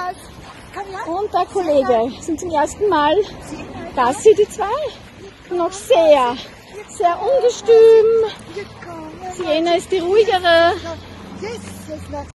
Und der Kollege sind zum ersten Mal Gassi, die zwei. Noch sehr ungestüm. Sienna ist die ruhigere.